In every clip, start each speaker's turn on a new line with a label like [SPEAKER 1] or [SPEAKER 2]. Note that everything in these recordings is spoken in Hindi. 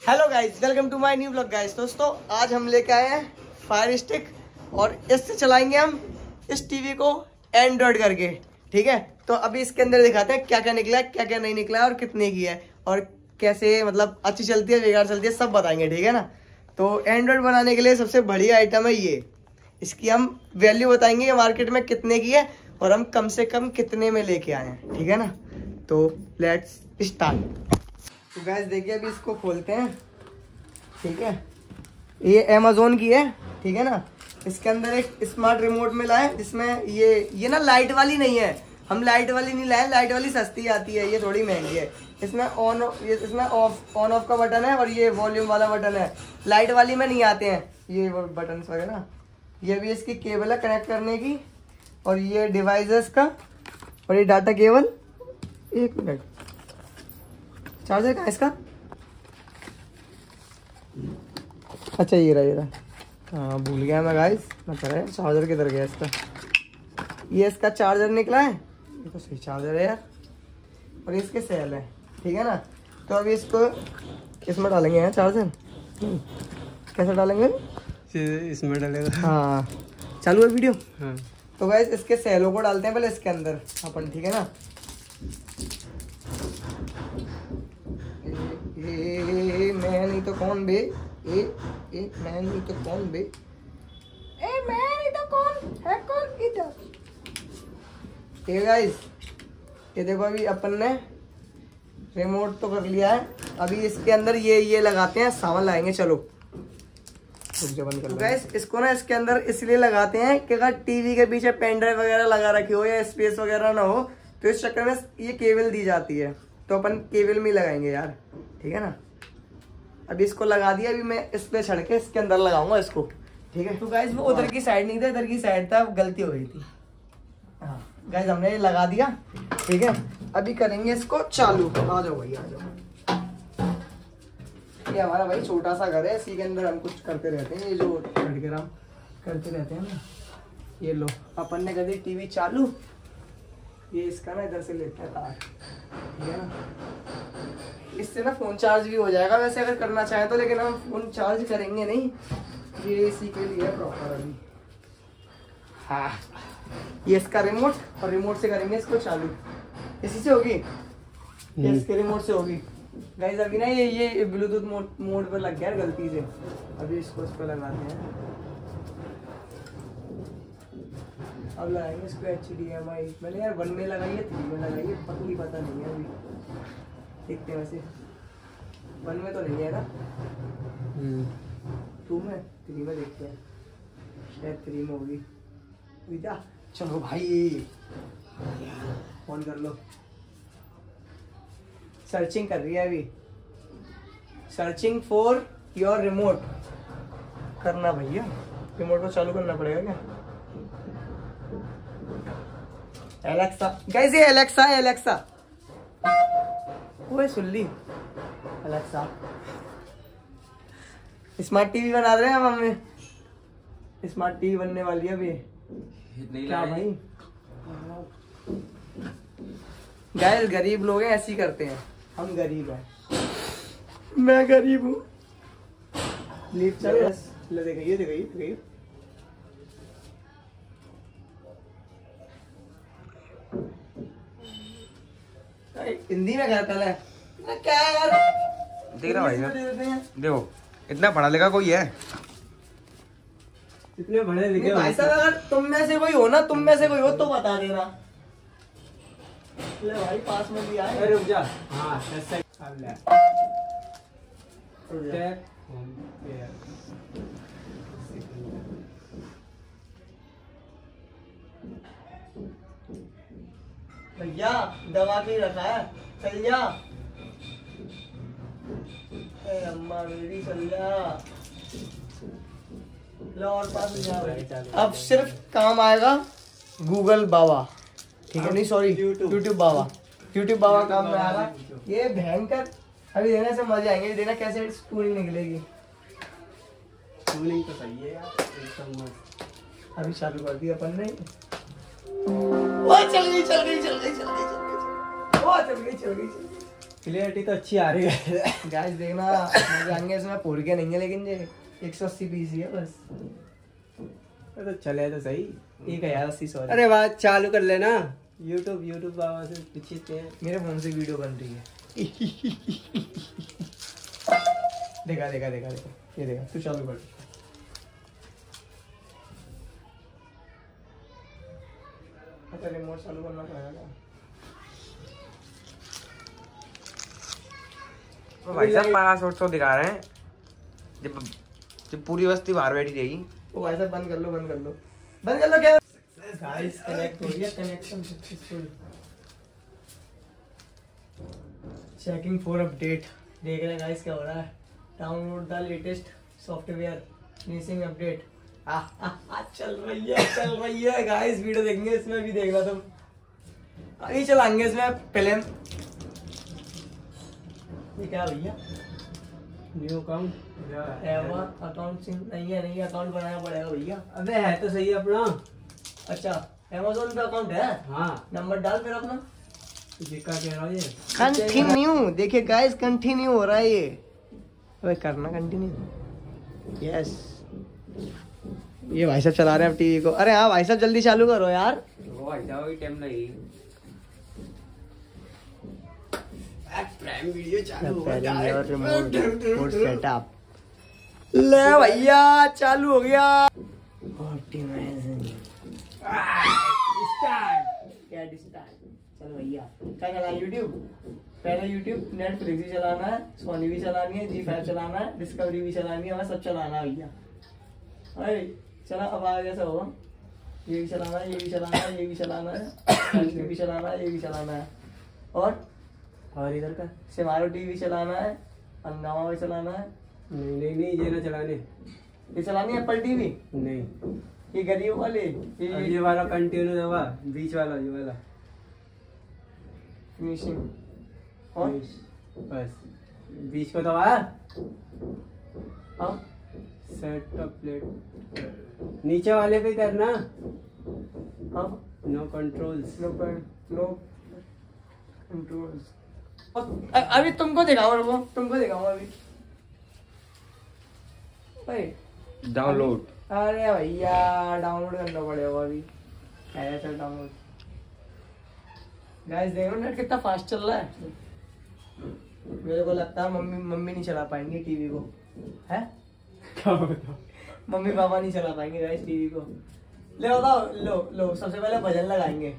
[SPEAKER 1] Hello guys, welcome to my new vlog guys. दोस्तों आज हम लेके आए हैं फायर स्टिक और इससे चलाएंगे हम इस टीवी को एंड्रॉइड करके। ठीक है, तो अभी इसके अंदर दिखाते हैं क्या क्या निकला है, क्या क्या नहीं निकला है और कितने की है और कैसे मतलब अच्छी चलती है बेकार चलती है सब बताएंगे। ठीक है ना। तो एंड्रॉइड बनाने के लिए सबसे बढ़िया आइटम है ये। इसकी हम वैल्यू बताएंगे मार्केट में कितने की है और हम कम से कम कितने में लेके आए हैं। ठीक है ना। तो लेट्स स्टार्ट। तो गैस देखिए अभी इसको खोलते हैं। ठीक है, ये अमेज़न की है। ठीक है ना। इसके अंदर एक स्मार्ट रिमोट मिला है जिसमें ये ना लाइट वाली नहीं है, हम लाइट वाली नहीं लाए। लाइट वाली सस्ती आती है, ये थोड़ी महंगी है। इसमें इसमें ऑन ऑफ का बटन है और ये वॉल्यूम वाला बटन है। लाइट वाली में नहीं आते हैं ये बटन वगैरह। ये भी इसकी केबल है कनेक्ट करने की और ये डिवाइसेस का और ये डाटा केबल। एक मिनट, चार्जर कहाँ है इसका? अच्छा ये रहा। हाँ भूल गया मैं गाइस, मैं कह रहा चार्जर किधर गया इसका। ये इसका चार्जर निकला है, ये तो सही चार्जर है यार। और इसके सेल है। ठीक है ना। तो अभी इसको इसमें डालेंगे यार चार्जर। कैसे डालेंगे?
[SPEAKER 2] इसमें डालेगा। हाँ
[SPEAKER 1] चालू है वीडियो।
[SPEAKER 2] हाँ।
[SPEAKER 1] तो गाइस इसके सेलों को डालते हैं पहले इसके अंदर अपन। ठीक है ना। मैं नहीं तो कौन बे, मैं नहीं तो कौन बे, मैं नहीं तो कौन है कौन इधर। ठीक है गाइस, ये देखो अभी अपन ने रिमोट तो कर लिया है। अभी इसके अंदर ये लगाते हैं, सामान लाएंगे। चलो बंद कर। गाइस इसको ना इसके अंदर इसलिए लगाते हैं कि अगर टीवी के पीछे पेन ड्राइव वगैरह लगा रखी हो या स्पेस वगैरह ना हो तो इस चक्कर में ये केबल दी जाती है, तो अपन केबल में लगाएंगे यार। ठीक है ना। अभी इसको लगा दिया, अभी मैं इस पे छड़ के इसके अंदर लगाऊंगा इसको। ठीक है। तो गाइस वो उधर की साइड नहीं था, इधर की साइड था, गलती हो गई थी। हाँ गाइस हमने ये लगा दिया। ठीक है, अभी करेंगे इसको चालू। आ जाओ भाई आ जाओ। ये हमारा भाई छोटा सा घर है, इसी के अंदर हम कुछ करते रहते हैं। ये जो खड़कर हम करते रहते हैं ना। ये लो अपन ने कर दी टीवी चालू। ये इसका ना इधर से लेते हैं तार। ठीक है ना। इससे ना फोन चार्ज भी हो जाएगा वैसे अगर करना चाहे तो, लेकिन हम फोन चार्ज करेंगे नहीं, ये इसी के लिए प्रॉपर अभी। हाँ ये इसका रिमोट और रिमोट से करेंगे इसको चालू। इसी से होगी, ये इसके रिमोट से होगी। गाइस अभी ना ये ब्लूटूथ मोड पर लग गया गलती से। अभी इसको इस पर लगाते हैं। अब लगाएंगे इसको HDMI। मैंने यार 1 में लगाई है, 3 में लगाई है, पतली पता नहीं है अभी। देखते हैं वैसे 1 में तो नहीं है ना, 2 में 3 में देखते हैं, शायद 3 में होगी। चलो भाई फोन कर लो। सर्चिंग कर रही है अभी, सर्चिंग फॉर योर रिमोट करना भैया। रिमोट को चालू करना पड़ेगा क्या? एलेक्सा गाइस, ये एलेक्सा है। एलेक्सा ओए सुन ली। एलेक्सा स्मार्ट टीवी बना रहे हैं हम। हमें स्मार्ट टीवी बनने वाली है अभी। क्या भाई गाइस गरीब लोग हैं ऐसे ही करते हैं। हम गरीब हैं, मैं गरीब हूँ। लीव चलो देखिए। हिंदी में क्या पहले क्या है यार?
[SPEAKER 2] देख रहा भाई देखो इतना पढ़ा लिखा कोई है?
[SPEAKER 1] इतने पढ़े लिखे भाई साहब, अगर तुम में से कोई हो तो बता देना। ले भाई पास में भी आए। रुक जा। हाँ भैया दबा के रखा है, चल जा। अम्मा मेरी चल जा। लो और पास जा। अब सिर्फ काम आएगा गूगल बाबा। ठीक है, नहीं सॉरी यूट्यूब बाबा काम में आएगा। ये भयंकर अभी देने से मजे आएंगे। देना कैसे स्टूलिंग निकलेगी। स्टूलिंग तो सही है यार एकदम मस्त। अभी चालू कर दिया अपन ने। चल गई।
[SPEAKER 3] क्लियरिटी तो अच्छी आ रही है।
[SPEAKER 1] गाइस देखना मजे आएंगे इसमें, 4K नहीं है लेकिन ये 180 पीसी है बस।
[SPEAKER 3] तो चले तो सही।
[SPEAKER 1] 1080 सॉरी।
[SPEAKER 3] अरे बात चालू कर लेना। यूट्यूब बाबा से पीछे थे।
[SPEAKER 1] मेरे फोन से वीडियो बन रही है। देखा देखा देखा देखा, ये देखा, तू चालू कर। अच्छा रिमोट चालू करना पड़ेगा।
[SPEAKER 2] तो भाई साहब 500 दिखा रहे हैं, जब पूरी बस्ती बाहर बैठी रहेगी।
[SPEAKER 1] ओ भाई साहब बंद कर लो, बंद कर लो, बंद कर लो। क्या गाइस कनेक्ट हो गया, connection successful. Checking for update, देख रहे हैं गाइस क्या हो रहा है। Download the latest software, finishing update. चल रही है गाइस। वीडियो देखेंगे इसमें भी, देखना तुम। अभी चलाएंगे इसमें पहले। ये क्या भैया,
[SPEAKER 3] न्यू अकाउंट
[SPEAKER 1] अकाउंट नहीं है, नहीं अकाउंट बनाना पड़ेगा भैया।
[SPEAKER 3] अबे है तो सही अपना।
[SPEAKER 1] अच्छा Amazon पे अकाउंट है।
[SPEAKER 3] हाँ
[SPEAKER 1] नंबर डाल फिर अपना।
[SPEAKER 3] ये क्या कह रहा है ये?
[SPEAKER 1] कंटिन्यू, देखिए गाइस कंटिन्यू हो रहा है ये। अबे करना कंटिन्यू। यस, ये भाई साहब चला रहे हैं अब टीवी को। अरे हाँ भाई साहब जल्दी चालू करो यार।
[SPEAKER 2] वो भाई साहब टाइम लगी।
[SPEAKER 3] प्राइम वीडियो चालू हो
[SPEAKER 1] रिमोट सेटअप ले भैया, चालू हो गया। चलो भैया क्या चला, यूट्यूब पहले, यूट्यूब नेटफ्लिक्स भी चलाना है, सोनी भी चलानी है, जी5 चलाना है, डिस्कवरी भी चलानी है, हमें सब चलाना है भैया। अरे चला, अब आगे कैसा होगा। ये भी चलाना है, ये भी चलाना है, ये भी चलाना है, ये भी चलाना है, ये भी चलाना है, और इधर का सिमारो टीवी चलाना है, हंगामा भी चलाना है।
[SPEAKER 3] नहीं ये ना चलाने।
[SPEAKER 1] ये चलानी है एप्पल टीवी।
[SPEAKER 3] नहीं
[SPEAKER 1] ये गरीब वाले,
[SPEAKER 3] ये वाला कंटिन्यू दबा, बीच वाला, ये वाला
[SPEAKER 1] फिनिशिंग और
[SPEAKER 3] बस बीच को दबा।
[SPEAKER 1] अब
[SPEAKER 3] सेटअप प्लेट नीचे वाले पे करना।
[SPEAKER 1] अब
[SPEAKER 3] नो कंट्रोल्स,
[SPEAKER 1] नो कंट्रोल्स। अभी तुमको दिखाऊंगा, अभी भाई
[SPEAKER 2] डाउनलोड।
[SPEAKER 1] अरे भैया डाउनलोड करना पड़ेगा अभी। चल डाउनलोड। गाइस देखो नेट कितना फास्ट चल रहा है। मेरे को लगता है मम्मी नहीं चला पाएंगे टीवी को, है
[SPEAKER 3] क्या बताओ?
[SPEAKER 1] मम्मी पापा नहीं चला पाएंगे गाइस टीवी को। ले बताओ, लो सबसे पहले भजन लगाएंगे,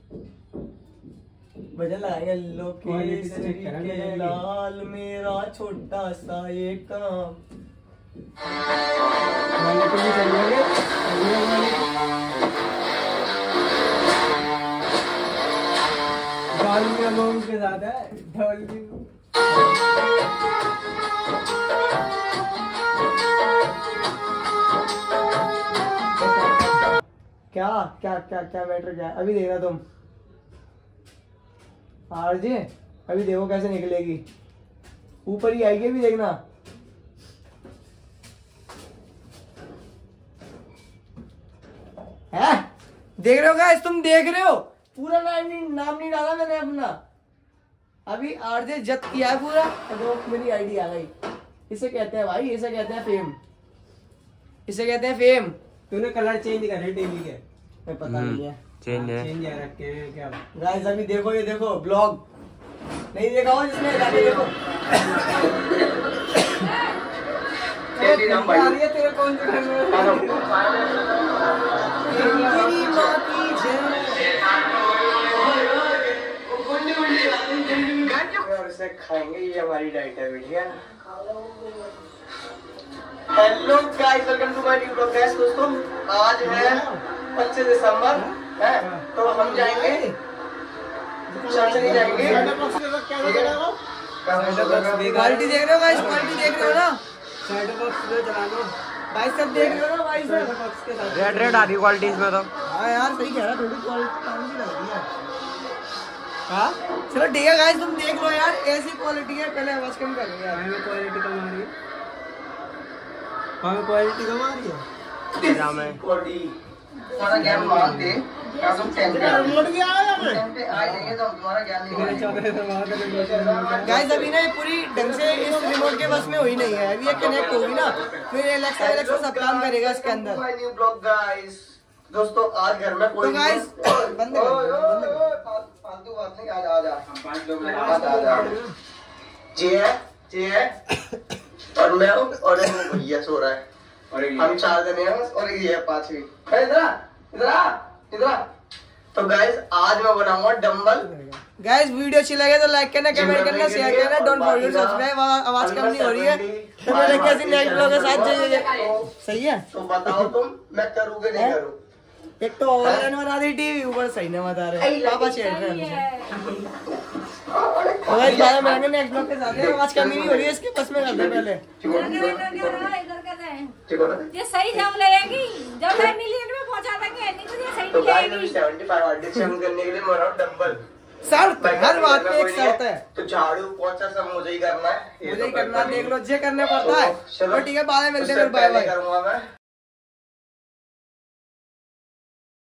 [SPEAKER 1] लोकेश्वरी के लाल मेरा छोटा सा ये काम।
[SPEAKER 3] के साथ है
[SPEAKER 1] क्या क्या क्या क्या मैटर क्या है? अभी देखना तुम आरजे, अभी देखो कैसे निकलेगी, ऊपर ही आएगी। अभी देखना, है देख रहे हो गाइस, तुम देख रहे हो। पूरा नाम नहीं डाला मैंने अपना, अभी आरजे जत किया है पूरा, तो मेरी आईडी आ गई। इसे कहते हैं भाई, इसे कहते हैं फेम, इसे कहते हैं फेम।
[SPEAKER 3] तूने कलर चेंज करे टीवी के?
[SPEAKER 1] मैं पता नहीं है,
[SPEAKER 2] चेंज है।
[SPEAKER 3] चेंज रखे हैं क्या
[SPEAKER 1] गाइस? अभी देखो, ये देखो ब्लॉग नहीं देखा हो जिसमें, जाके देखो। तेरे कौन से घर में खाएंगे, ये हमारी डाइट है भैया। Hello guys, welcome to my new blog. Guys दोस्तों, आज है 25 दिसंबर है, तो हम जाएंगे जाएंगे। क्वालिटी देख रहे हो गाइस, क्वालिटी देख रहे हो ना? भाई सब देख रहे हो ना भाई सब?
[SPEAKER 2] रेड आ रही क्वालिटी इसमें तो।
[SPEAKER 1] हाँ यार सही कह रहा, थोड़ी क्वालिटी कम सी लग रही है। हाँ चलो ठीक है गाइस, तुम देख लो यार, ऐसी क्वालिटी है। पहले आवाज कम कर रही है,
[SPEAKER 3] क्वालिटी कम आ रही है। क्वालिटी कम आ रही है।
[SPEAKER 1] बॉडी तुम्हारा ज्ञान मान दे तुम 10 पे आ जाएंगे तो तुम्हारा ज्ञान नहीं। गाइस अभी ना पूरी ढंग से इस रिमोट के बस में हुई नहीं है, अभी ये कनेक्ट होगी ना फिर एलेक्सा सब काम करेगा इसके अंदर।
[SPEAKER 4] न्यू ब्लॉग गाइस, दोस्तों आज घर में कोई
[SPEAKER 1] तो गाइस बंद
[SPEAKER 4] फालतू बात नहीं, आजा 5 लोग आजा जी है और मैं हूँ और भैया सो रहा है और हम 4 जने हैं और ये है 5वीं। इधर तो गाइस आज मैं बनाऊंगा डंबल।
[SPEAKER 1] गाइस वीडियो अच्छी लगे तो लाइक करना, कमेंट करना, शेयर करना, डोंट फॉरगेट टू सब्सक्राइब। आवाज कम नहीं हो रही है तो मेरे कैसे नेक्स्ट ब्लॉग के साथ जाइए, सही है?
[SPEAKER 4] तो बताओ तुम मैं करूँ कि नहीं करूँ?
[SPEAKER 1] एक तो ऑनलाइन बता दी टीवी, ऊपर सही नहीं बता रहे पापा छेड़ रहे हैं। और गाइस 12 मिनट नेक्स्ट ब्लॉग के साथ है। आवाज कम नहीं हो रही है इसके, बस में करते पहले
[SPEAKER 5] ये सही जब लगेगी, जब 10 मिलियन में पहुंचा देंगे नहीं तो ये सही
[SPEAKER 4] तो
[SPEAKER 5] नहीं
[SPEAKER 4] गाइस
[SPEAKER 5] लगेगी।
[SPEAKER 4] 75 ऑडिशन करने के लिए मैं रहा हूँ डंबल।
[SPEAKER 1] शर्त हर बात में एक शर्त है,
[SPEAKER 4] तो झाड़ू पोछा सब मुझे ही करना है,
[SPEAKER 1] मुझे ही करना, देख लो जे करना पड़ता है।
[SPEAKER 4] चलो
[SPEAKER 1] ठीक है, बाद में मिलते हैं,
[SPEAKER 4] उससे
[SPEAKER 1] बाय
[SPEAKER 4] पहले
[SPEAKER 1] बाय।
[SPEAKER 4] करूंगा मैं